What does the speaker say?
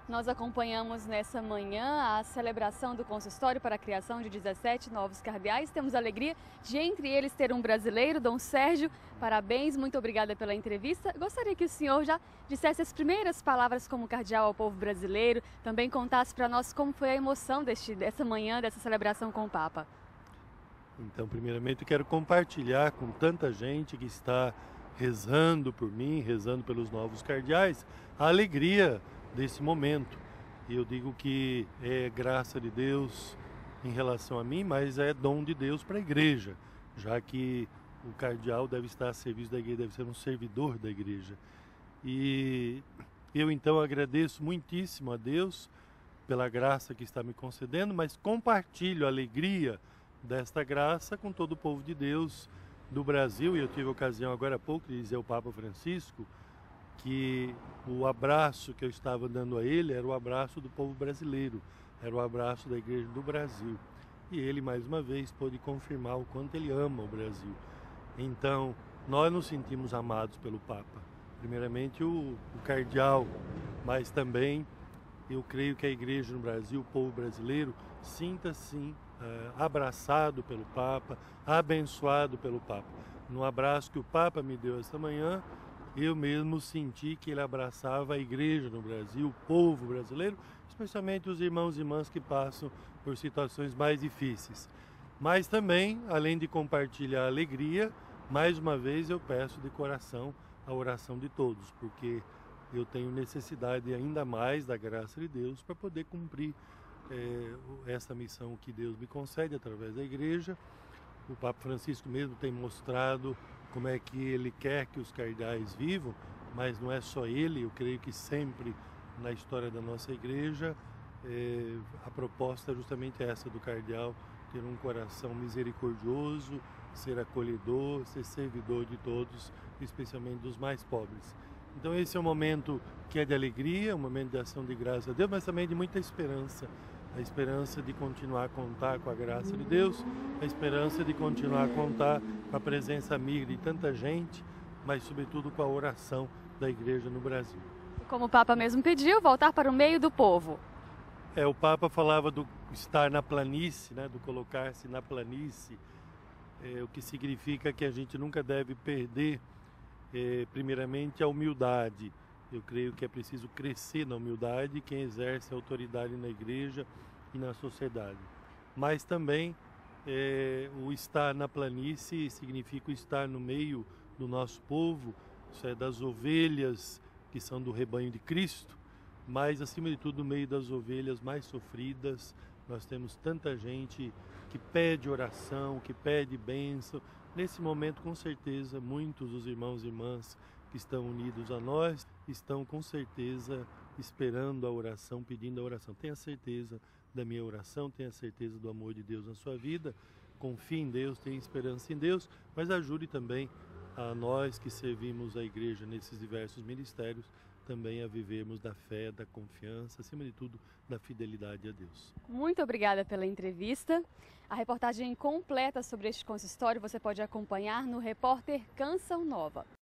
Nós acompanhamos nessa manhã a celebração do consistório para a criação de 17 novos cardeais. Temos a alegria de, entre eles, ter um brasileiro, Dom Sérgio. Parabéns, muito obrigada pela entrevista. Gostaria que o senhor já dissesse as primeiras palavras como cardeal ao povo brasileiro, também contasse para nós como foi a emoção dessa manhã, dessa celebração com o Papa. Então, primeiramente, eu quero compartilhar com tanta gente que está rezando por mim, rezando pelos novos cardeais, a alegria desse momento. E eu digo que é graça de Deus em relação a mim, mas é dom de Deus para a igreja, já que o cardeal deve estar a serviço da igreja, deve ser um servidor da igreja. E eu então agradeço muitíssimo a Deus pela graça que está me concedendo, mas compartilho a alegria desta graça com todo o povo de Deus do Brasil. E eu tive a ocasião agora há pouco de dizer ao Papa Francisco que o abraço que eu estava dando a ele era o abraço do povo brasileiro, era o abraço da Igreja do Brasil. E ele, mais uma vez, pôde confirmar o quanto ele ama o Brasil. Então, nós nos sentimos amados pelo Papa. Primeiramente o cardeal, mas também eu creio que a Igreja no Brasil, o povo brasileiro, sinta-se abraçado pelo Papa, abençoado pelo Papa. No abraço que o Papa me deu esta manhã, eu mesmo senti que ele abraçava a igreja no Brasil, o povo brasileiro, especialmente os irmãos e irmãs que passam por situações mais difíceis. Mas também, além de compartilhar a alegria, mais uma vez eu peço de coração a oração de todos, porque eu tenho necessidade ainda mais da graça de Deus para poder cumprir essa missão que Deus me concede através da igreja. O Papa Francisco mesmo tem mostrado como é que ele quer que os cardeais vivam, mas não é só ele, eu creio que sempre na história da nossa igreja a proposta é justamente essa do cardeal, ter um coração misericordioso, ser acolhedor, ser servidor de todos, especialmente dos mais pobres. Então esse é um momento que é de alegria, um momento de ação de graça a Deus, mas também de muita esperança. A esperança de continuar a contar com a graça de Deus, a esperança de continuar a contar com a presença amiga de tanta gente, mas sobretudo com a oração da igreja no Brasil. Como o Papa mesmo pediu, voltar para o meio do povo. O Papa falava do estar na planície, né, do colocar-se na planície, o que significa que a gente nunca deve perder, primeiramente, a humildade. Eu creio que é preciso crescer na humildade quem exerce a autoridade na igreja e na sociedade. Mas também o estar na planície significa o estar no meio do nosso povo, isso é, das ovelhas que são do rebanho de Cristo, mas acima de tudo no meio das ovelhas mais sofridas. Nós temos tanta gente que pede oração, que pede bênção. Nesse momento, com certeza, muitos dos irmãos e irmãs que estão unidos a nós estão com certeza esperando a oração, pedindo a oração. Tenha certeza da minha oração, tenha certeza do amor de Deus na sua vida. Confie em Deus, tenha esperança em Deus, mas ajude também a nós que servimos a igreja nesses diversos ministérios também a vivermos da fé, da confiança, acima de tudo, da fidelidade a Deus. Muito obrigada pela entrevista. A reportagem completa sobre este consistório você pode acompanhar no Repórter Canção Nova.